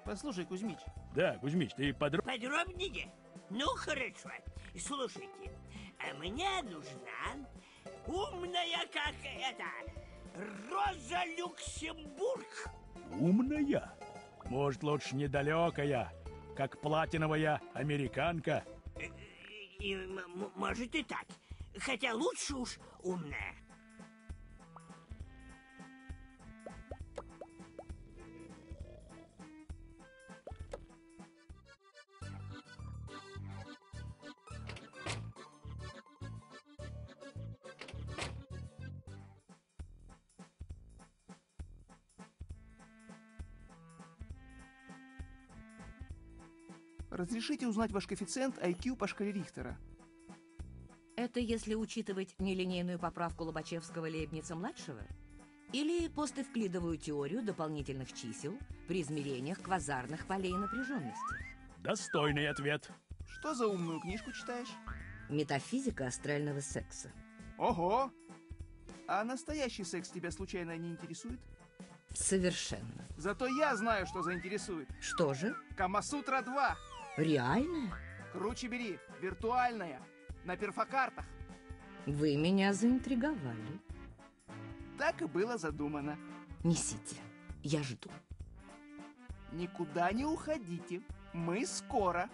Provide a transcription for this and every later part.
Послушай, Кузьмич. Да, Кузьмич, ты Подробнее? Ну, хорошо. Слушайте, мне нужна умная, как это, Роза Люксембург. умная? Может, лучше недалекая, как платиновая американка? Может и так. Хотя лучше уж умная. Разрешите узнать ваш коэффициент IQ по шкале Рихтера? Это если учитывать нелинейную поправку Лобачевского-Лейбница-младшего? Или постевклидовую теорию дополнительных чисел при измерениях квазарных полей напряженности? Достойный ответ. Что за умную книжку читаешь? Метафизика астрального секса. Ого! А настоящий секс тебя случайно не интересует? Совершенно. Зато я знаю, что заинтересует. Что же? Камасутра 2. Реальное? Круче бери. Виртуальная. На перфокартах. Вы меня заинтриговали. Так и было задумано. Несите. Я жду. Никуда не уходите. Мы скоро.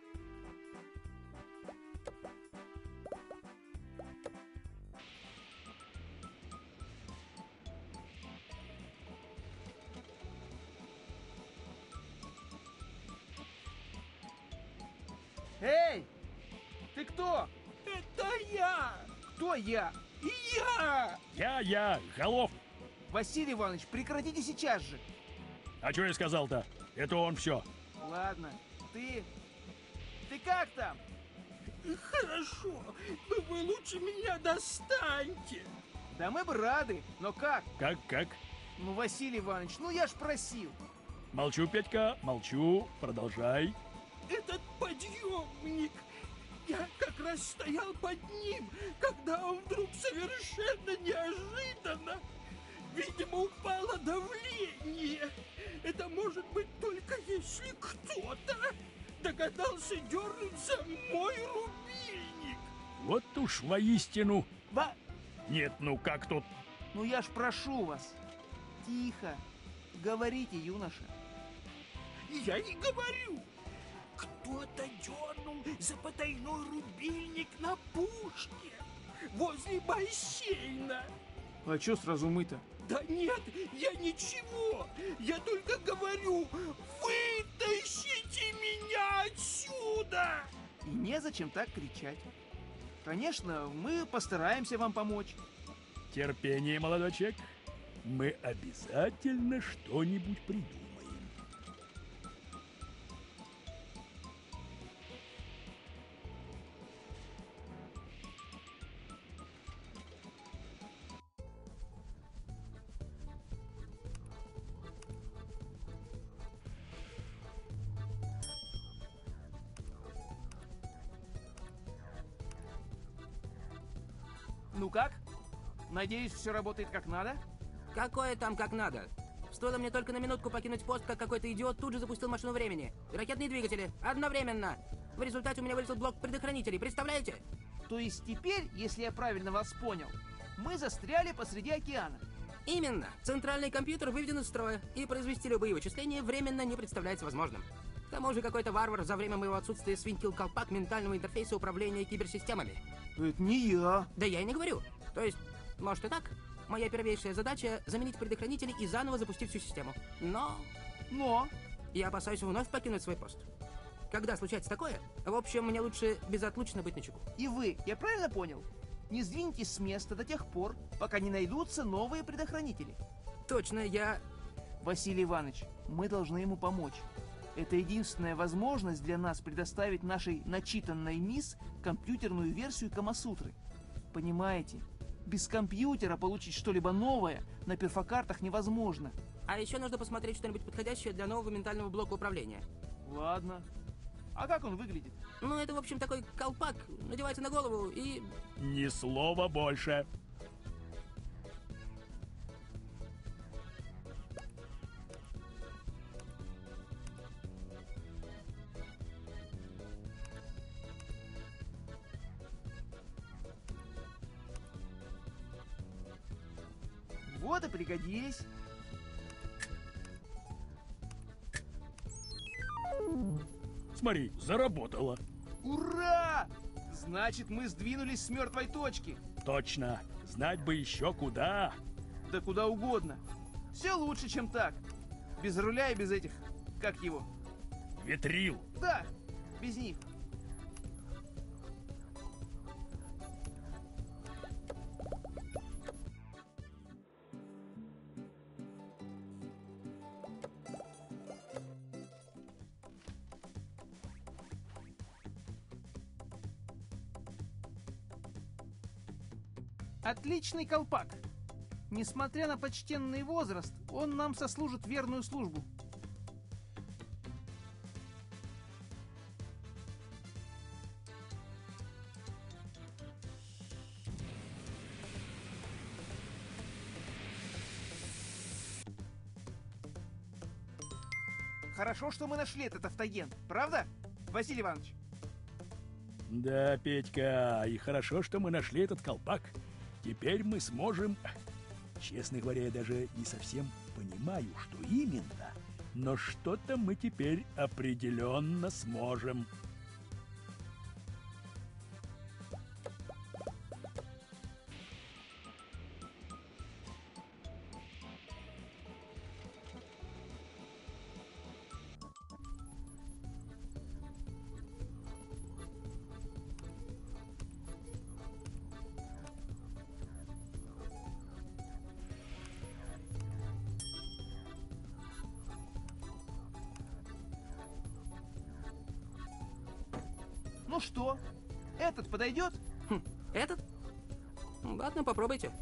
Эй! Ты кто? Это я! Кто я? Я! Я, Голов. Василий Иванович, прекратите сейчас же. А что я сказал-то? Это он все. Ладно, ты... Ты как там? Хорошо, но вы лучше меня достаньте. Да мы бы рады, но как? Как? Ну, Василий Иванович, ну я ж просил. Молчу, Петька, молчу. Продолжай. Этот подъемник, я как раз стоял под ним, когда он вдруг совершенно неожиданно, видимо, упало давление. Это может быть только если кто-то догадался дернуть за мой рубильник. Вот уж воистину. Ба... Нет, ну как тут? Ну я ж прошу вас. Тихо. Говорите, юноша. Я не говорю. Кто-то дернул за потайной рубильник на пушке возле бассейна. А чё сразу мы-то? Да нет, я ничего. Я только говорю, вытащите меня отсюда. И незачем так кричать. Конечно, мы постараемся вам помочь. Терпение, молодой человек. Мы обязательно что-нибудь придумаем. Ну как? Надеюсь, все работает как надо? Какое там как надо? Стоило мне только на минутку покинуть пост, как какой-то идиот тут же запустил машину времени. Ракетные двигатели. Одновременно. В результате у меня вылетел блок предохранителей. Представляете? То есть теперь, если я правильно вас понял, мы застряли посреди океана. Именно. Центральный компьютер выведен из строя, и произвести любые вычисления временно не представляется возможным. К тому же какой-то варвар за время моего отсутствия свинтил колпак ментального интерфейса управления киберсистемами. Это не я. Да я и не говорю. То есть, может и так. Моя первейшая задача — заменить предохранители и заново запустить всю систему. Но я опасаюсь вновь покинуть свой пост. Когда случается такое, в общем, мне лучше безотлучно быть начеку. И вы, я правильно понял? Не сдвиньтесь с места до тех пор, пока не найдутся новые предохранители. Точно, я... Василий Иванович, мы должны ему помочь. Это единственная возможность для нас предоставить нашей начитанной мисс компьютерную версию Камасутры. Понимаете? Без компьютера получить что-либо новое на перфокартах невозможно. А еще нужно посмотреть что-нибудь подходящее для нового ментального блока управления. Ладно. А как он выглядит? Ну, это, в общем, такой колпак, надевается на голову и... Ни слова больше. Вот и пригодились. Смотри, заработало. Ура! Значит, мы сдвинулись с мертвой точки. Точно. Знать бы еще куда. Да куда угодно. Все лучше, чем так. Без руля и без этих... Как его? Ветрил. Да, без них. Отличный колпак. Несмотря на почтенный возраст, он нам сослужит верную службу. Хорошо, что мы нашли этот автоген, правда, Василий Иванович? Да, Петька, и хорошо, что мы нашли этот колпак. Теперь мы сможем... Честно говоря, я даже не совсем понимаю, что именно. Но что-то мы теперь определенно сможем. Ну что, этот подойдет? Этот? Ладно, попробуйте.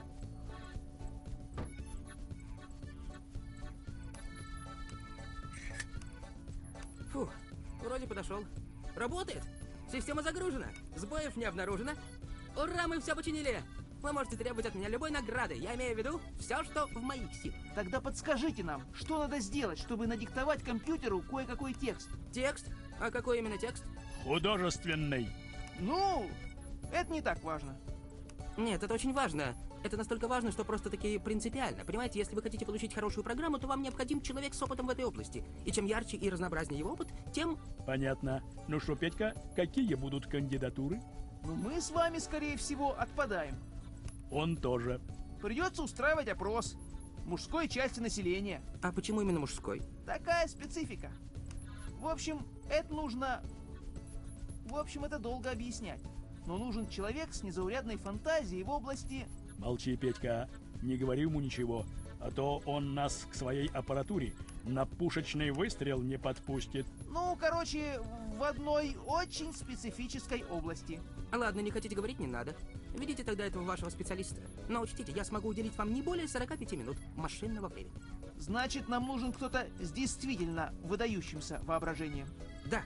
Фух, вроде подошел. Работает. Система загружена. Сбоев не обнаружено. Ура, мы все починили. Вы можете требовать от меня любой награды. Я имею в виду все, что в моих силах. Тогда подскажите нам, что надо сделать, чтобы надиктовать компьютеру кое-какой текст? Текст? А какой именно текст? Художественный. Ну, это не так важно. Нет, это очень важно. Это настолько важно, что просто-таки принципиально. Понимаете, если вы хотите получить хорошую программу, то вам необходим человек с опытом в этой области. И чем ярче и разнообразнее его опыт, тем... Понятно. Ну что, Петька, какие будут кандидатуры? Ну, мы с вами, скорее всего, отпадаем. Он тоже. Придется устраивать опрос мужской части населения. А почему именно мужской? Такая специфика. В общем, это нужно... В общем, это долго объяснять. Но нужен человек с незаурядной фантазией в области... Молчи, Петька, не говори ему ничего, а то он нас к своей аппаратуре на пушечный выстрел не подпустит. Ну, короче, в одной очень специфической области. Ладно, не хотите говорить, не надо. Ведите тогда этого вашего специалиста. Но учтите, я смогу уделить вам не более 45 минут машинного времени. Значит, нам нужен кто-то с действительно выдающимся воображением. Да.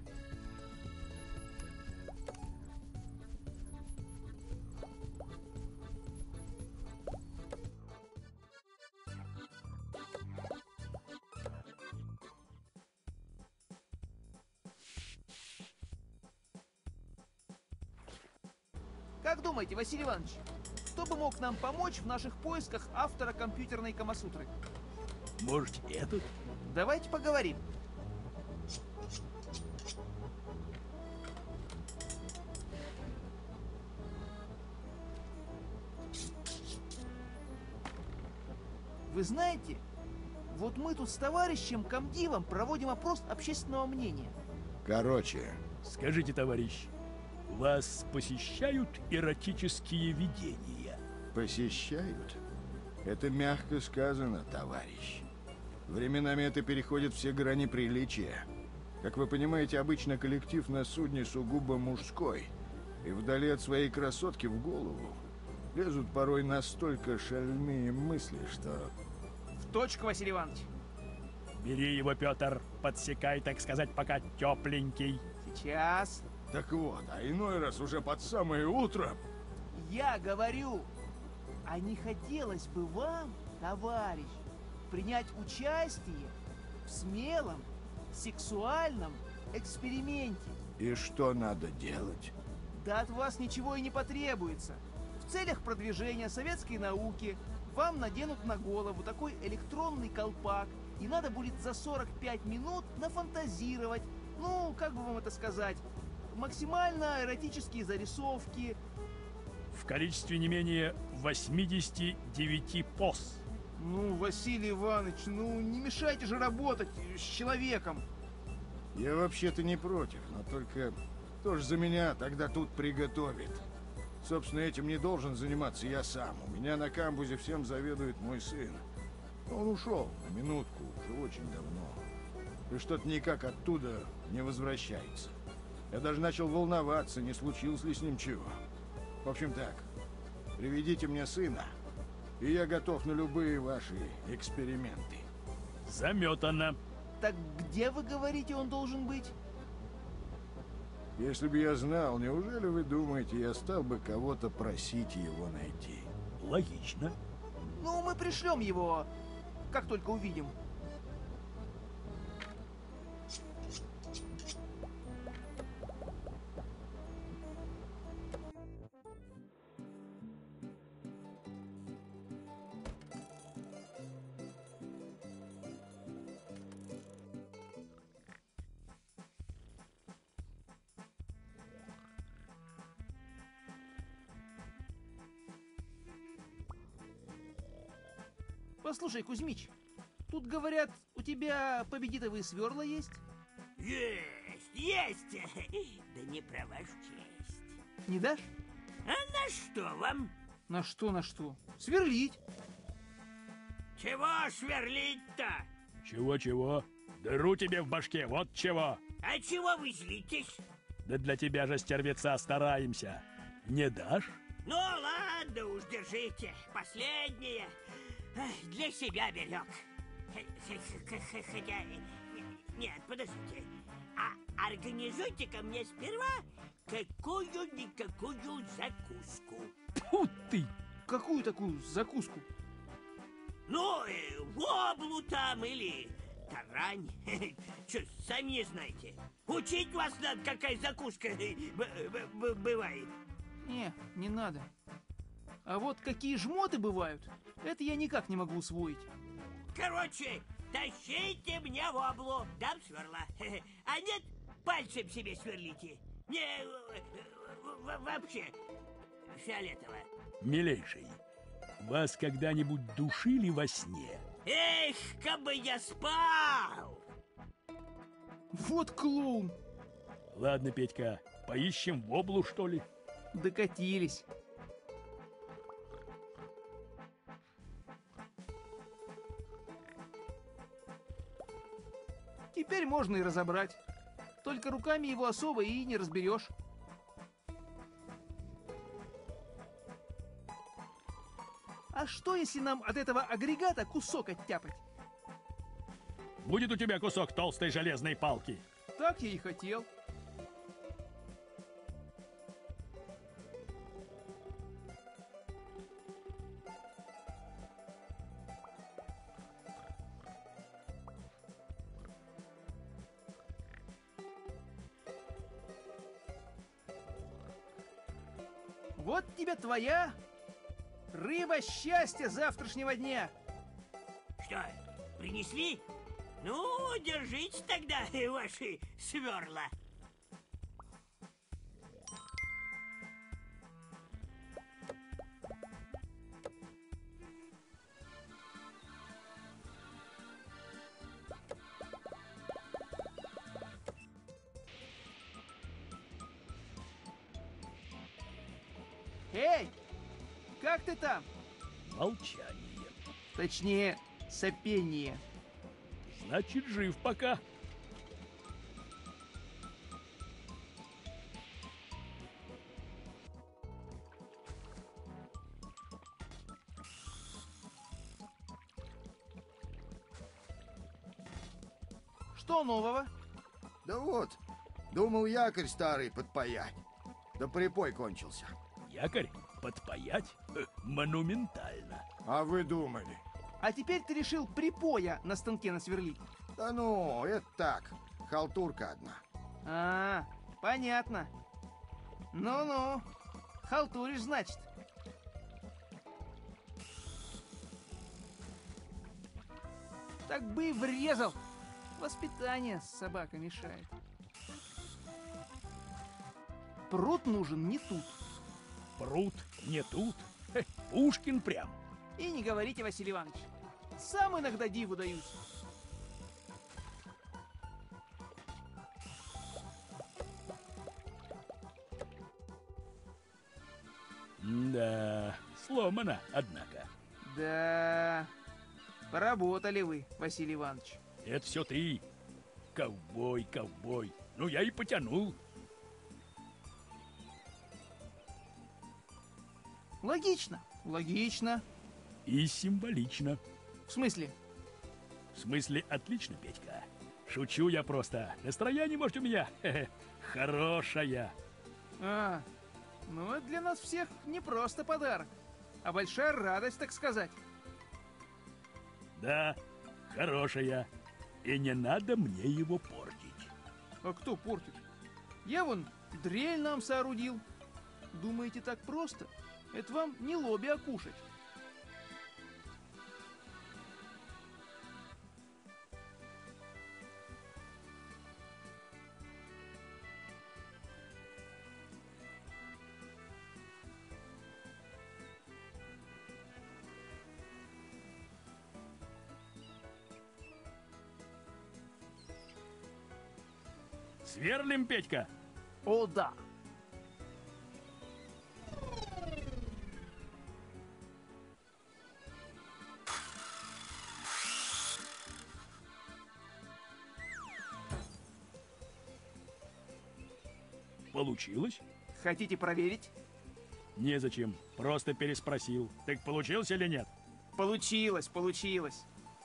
Как думаете, Василий Иванович, кто бы мог нам помочь в наших поисках автора компьютерной Камасутры? Может, этот? Давайте поговорим. Вы знаете, вот мы тут с товарищем комдивом проводим опрос общественного мнения. Короче, Скажите, товарищ, вас посещают эротические видения? посещают? Это мягко сказано, товарищ. Временами это переходит все грани приличия. Как вы понимаете, обычно коллектив на судне сугубо мужской. И вдали от своей красотки в голову лезут порой настолько шальные мысли, что... В точку, Василий Иванович. Бери его, Петр, подсекай, так сказать, пока тепленький. Сейчас. Так вот, а иной раз уже под самое утро... Я говорю, а не хотелось бы вам, товарищ, принять участие в смелом сексуальном эксперименте? И что надо делать? Да от вас ничего и не потребуется. В целях продвижения советской науки вам наденут на голову такой электронный колпак, и надо будет за 45 минут нафантазировать, ну, как бы вам это сказать, максимально эротические зарисовки. В количестве не менее 89 поз. Ну, Василий Иванович, ну не мешайте же работать с человеком. Я вообще-то не против, но только кто ж за меня тогда тут приготовит? Собственно, этим не должен заниматься я сам. У меня на камбузе всем заведует мой сын. Он ушел на минутку, уже очень давно. И что-то никак оттуда не возвращается. Я даже начал волноваться, не случилось ли с ним чего. В общем так, приведите мне сына, и я готов на любые ваши эксперименты. Заметано. Так где, вы говорите, он должен быть? Если бы я знал, неужели вы думаете, я стал бы кого-то просить его найти? Логично. Ну, мы пришлем его, как только увидим. Послушай, Кузьмич, тут говорят, у тебя победитовые сверла есть? Есть! Да не про вашу честь. Не дашь? А на что вам? На что? Сверлить. Чего сверлить-то? Чего-чего? Дыру тебе в башке, вот чего. А чего вы злитесь? Да для тебя же, стервеца, стараемся. Не дашь? Ну ладно уж, держите. Последнее. Для себя берег. Хотя... Нет, подождите. А организуйте ко мне сперва какую-никакую закуску. Фу ты! Какую такую закуску? Ну, воблу там или тарань. Что, сами не знаете. Учить вас надо, какая закуска бывает. Не надо. А вот какие жмоты бывают, это я никак не могу усвоить. Короче, тащите мне воблу, дам сверла. А нет, пальцем себе сверлите. Не, вообще, фиолетово. Милейший, вас когда-нибудь душили во сне? Эх, как бы я спал! Вот клоун. Ладно, Петька, поищем воблу, что ли? Докатились. Теперь можно и разобрать. Только руками его особо и не разберешь. А что, если нам от этого агрегата кусок оттяпать? Будет у тебя кусок толстой железной палки. Так я и хотел. Вот тебе твоя рыба счастья завтрашнего дня. Что, принесли? Ну, держите тогда ваши сверла. Эй, как ты там? Молчание. Точнее, сопение. Значит, жив пока. Что нового? Да вот, думал якорь старый подпаять. Да припой кончился. Якорь подпаять? Монументально. А вы думали? А теперь ты решил припоя на станке насверлить. Да ну, это так, халтурка одна. А, понятно. Ну-ну, халтуришь, значит. Так бы и врезал. Воспитание собака мешает. Пруд нужен не тут. Пруд не тут. Хе, Пушкин прям. И не говорите, Василий Иванович. Сам иногда диву даюсь. Да, сломано, однако. Да, поработали вы, Василий Иванович. Это все ты. Ковбой, ковбой. Ну, я и потянул. Логично, логично. И символично. В смысле? В смысле, отлично, Петька. Шучу я просто. Настроение, может, у меня хорошая. А, ну это для нас всех не просто подарок, а большая радость, так сказать. Да, хорошая. И не надо мне его портить. А кто портит? Я вон дрель нам соорудил. Думаете, так просто? Это вам не лобби окушать. Сверлим, Петька? О, да. Получилось? Хотите проверить? Незачем. Просто переспросил. Так получился или нет? Получилось, получилось.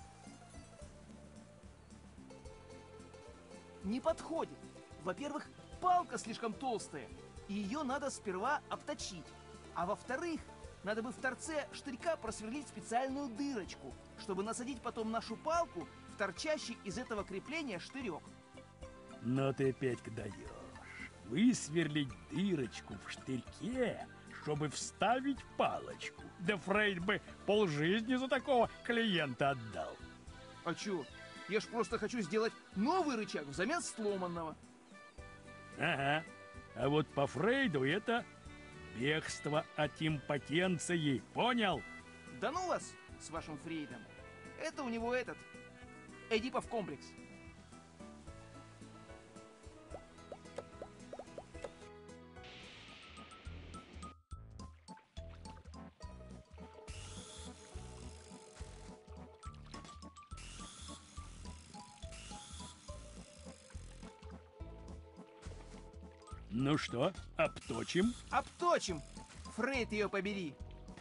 Не подходит. Во-первых, палка слишком толстая, и ее надо сперва обточить. А во-вторых, надо бы в торце штырька просверлить специальную дырочку, чтобы насадить потом нашу палку в торчащий из этого крепления штырек. Но ты, Петька, даешь. Высверлить дырочку в штырьке, чтобы вставить палочку. Да Фрейд бы полжизни за такого клиента отдал. А чё? Я ж просто хочу сделать новый рычаг взамен сломанного. Ага. А вот по Фрейду это бегство от импотенции. Понял? Да ну вас с вашим Фрейдом. Это у него этот Эдипов комплекс. Ну что, обточим? Обточим! Фрейд ее побери!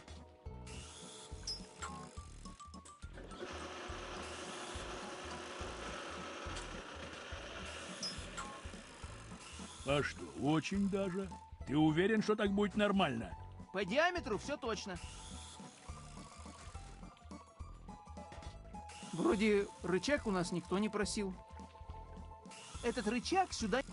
А что, очень даже. Ты уверен, что так будет нормально? По диаметру все точно. Вроде рычаг у нас никто не просил. Этот рычаг сюда...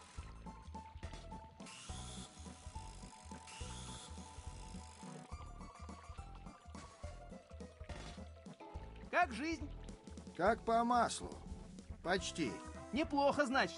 Как жизнь? Как по маслу. Почти. Неплохо, значит.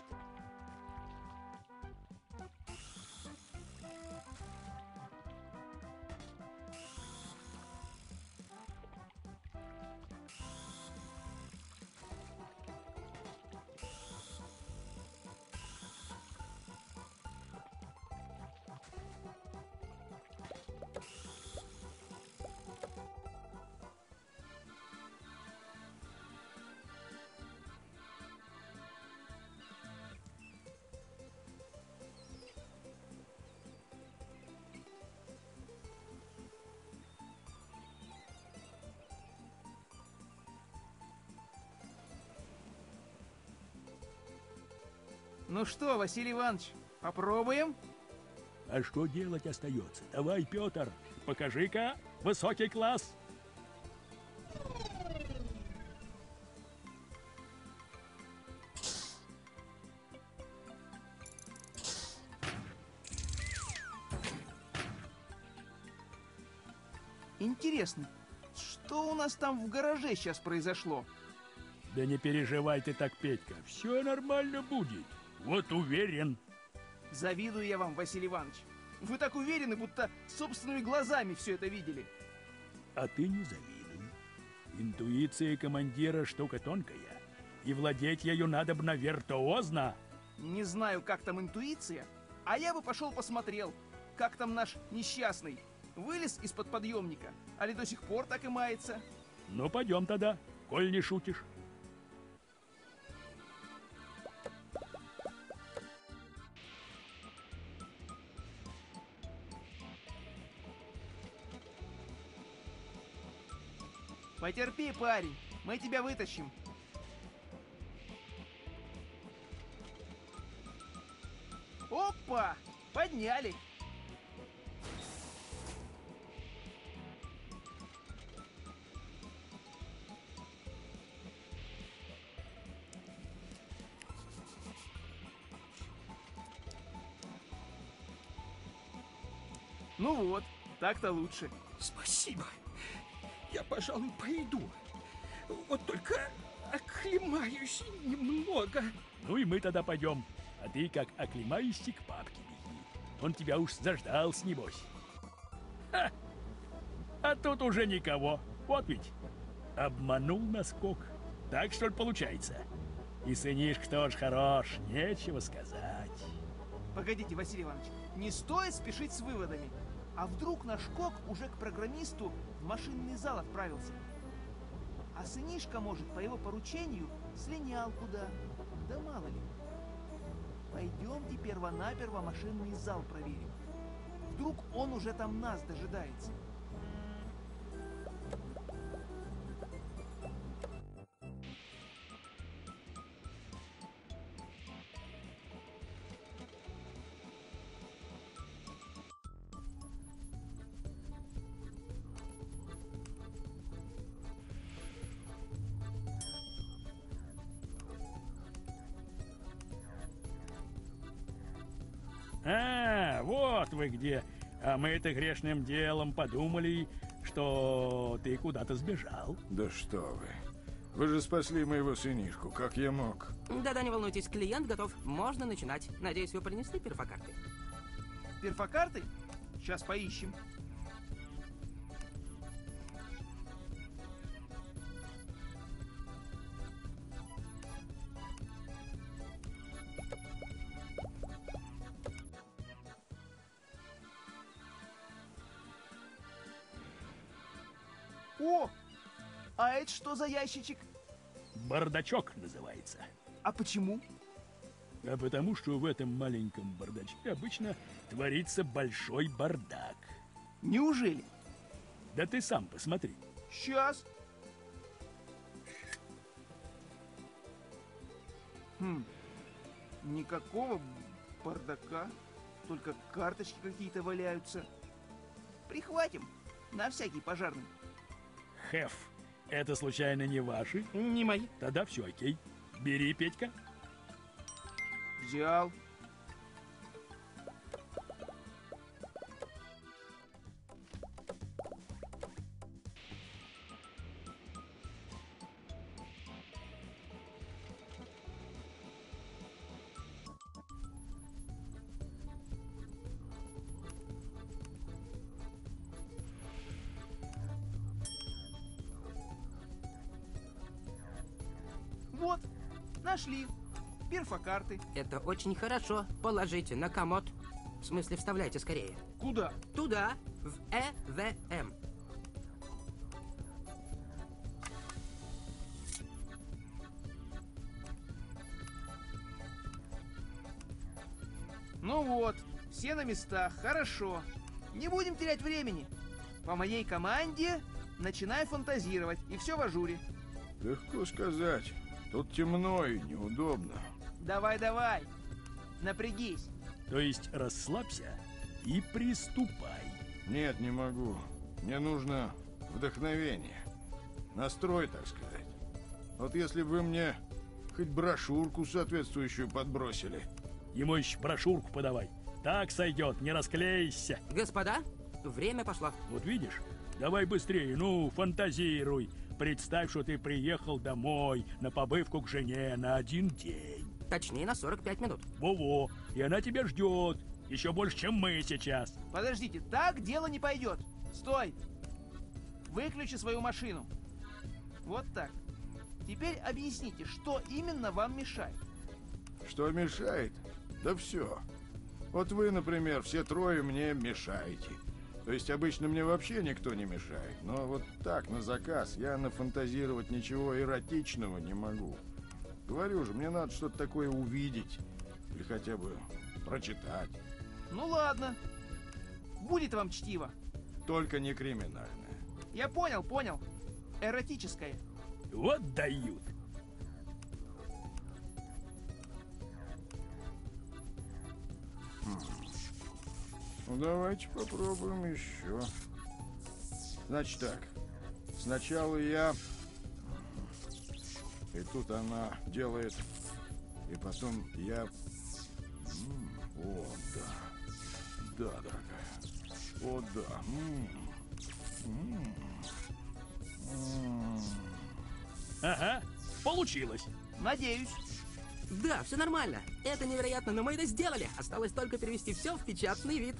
Ну что, Василий Иванович, попробуем? А что делать остается? Давай, Петр, покажи-ка высокий класс. Интересно, что у нас там в гараже сейчас произошло? Да не переживай ты так, Петька, все нормально будет. Вот уверен. Завидую я вам, Василий Иванович. Вы так уверены, будто собственными глазами все это видели. А ты не завидуй. Интуиция командира штука тонкая, и владеть ею надобно виртуозно. Не знаю, как там интуиция, а я бы пошел посмотрел, как там наш несчастный. Вылез из-под подъемника, али до сих пор так и мается. Ну, пойдем тогда, коль не шутишь. Потерпи, парень, мы тебя вытащим. Опа! Подняли! Ну вот, так-то лучше. Спасибо. Я, пожалуй, пойду. Вот только оклемаюсь немного. Ну и мы тогда пойдем. А ты, как оклемаешься, к папке беги. Он тебя уж заждался, небось. Ха! А тут уже никого. Вот ведь. Обманул наскок. Так, что ли, получается? И сынишка тоже хорош, нечего сказать. Погодите, Василий Иванович, не стоит спешить с выводами. А вдруг наш Кок уже к программисту в машинный зал отправился? А сынишка, может, по его поручению слинял куда? Да мало ли. Пойдемте перво-наперво машинный зал проверим. Вдруг он уже там нас дожидается. А, вот вы где. А мы-то грешным делом подумали, что ты куда-то сбежал. Да что вы. Вы же спасли моего сынишку, как я мог? Да-да, не волнуйтесь, клиент готов. Можно начинать. Надеюсь, вы принесли перфокарты? Перфокарты? Сейчас поищем. О! А это что за ящичек? Бардачок называется. А почему? А потому что в этом маленьком бардачке обычно творится большой бардак. Неужели? Да ты сам посмотри. Сейчас. Никакого бардака. Только карточки какие-то валяются. Прихватим. На всякий пожарный. Хеф, это случайно не ваши? Не мои. Тогда все окей. Бери, Петька. Взял. Вот, нашли. Перфокарты. Это очень хорошо. Положите на комод. В смысле, вставляйте скорее. Куда? Туда, в ЭВМ. Ну вот, все на местах, хорошо. Не будем терять времени. По моей команде начинай фантазировать, и все в ажуре. Легко сказать. Тут темно и неудобно. Давай, давай, напрягись. То есть расслабься и приступай. Нет, не могу. Мне нужно вдохновение. Настрой, так сказать. Вот если бы вы мне хоть брошюрку соответствующую подбросили. Ему еще брошюрку подавай. Так сойдет, не расклейся. Господа, время пошло. Вот видишь? Давай быстрее, ну, фантазируй. Представь, что ты приехал домой на побывку к жене на 1 день. Точнее, на 45 минут. Во-во, и она тебя ждет. Еще больше, чем мы сейчас. Подождите, так дело не пойдет. Стой! Выключи свою машину. Вот так. Теперь объясните, что именно вам мешает. Что мешает? Да все. Вот вы, например, все трое мне мешаете. То есть обычно мне вообще никто не мешает. Но вот так, на заказ, я нафантазировать ничего эротичного не могу. Говорю же, мне надо что-то такое увидеть. Или хотя бы прочитать. Ну ладно. Будет вам чтиво. Только не криминальное. Я понял, понял. Эротическое. Вот дают. Ну, давайте попробуем еще. Значит так. Сначала я... И тут она делает... И потом я... О, да. Да, дорогая. О, да. Ага, получилось. Надеюсь. Да, все нормально. Это невероятно, но мы это сделали. Осталось только перевести все в печатный вид.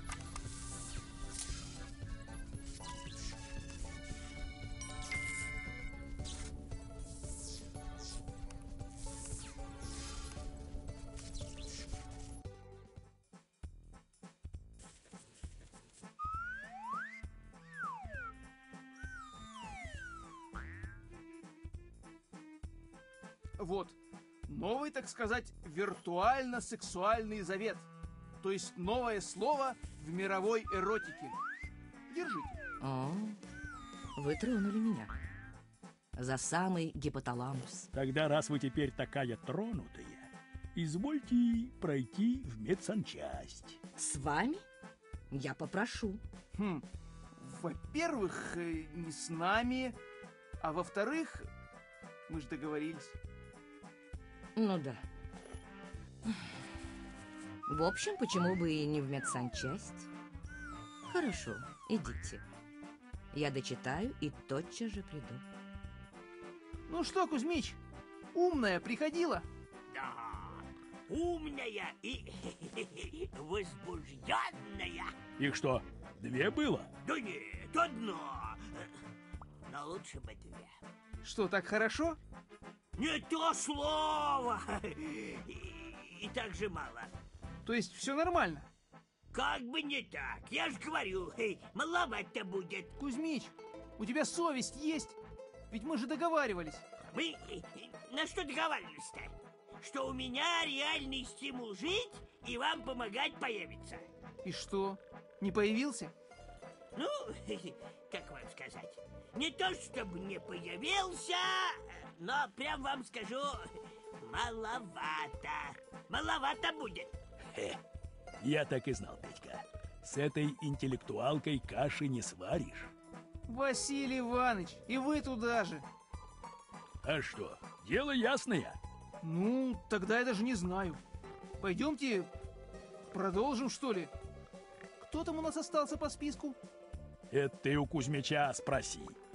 Вот. Новый, так сказать, виртуально-сексуальный завет. То есть новое слово в мировой эротике. Держите. О, вы тронули меня. За самый гипоталамус. Тогда, раз вы теперь такая тронутая, извольте пройти в медсанчасть. С вами? Я попрошу. Во-первых, не с нами. А во-вторых, мы же договорились. Ну да. В общем, почему бы и не в медсанчасть? Хорошо, идите. Я дочитаю и тотчас же приду. Ну что, Кузьмич, умная приходила? Да, умная и возбужденная. Их что, 2 было? Да нет, одно. Но лучше бы 2. Что, так хорошо? Не то слово. И так же мало. То есть все нормально? Как бы не так. Я же говорю, маловато будет. Кузьмич, у тебя совесть есть? Ведь мы же договаривались. Мы на что договаривались-то? Что у меня реальный стимул жить и вам помогать появится. И что, не появился? Ну, как вам сказать? Не то чтобы не появился, но прям вам скажу, маловато. Маловато будет. Я так и знал, Петька. С этой интеллектуалкой каши не сваришь. Василий Иванович, и вы туда же. А что, дело ясное. Ну, тогда я даже не знаю. Пойдемте продолжим, что ли? Кто там у нас остался по списку? Это ты у Кузьмича спроси.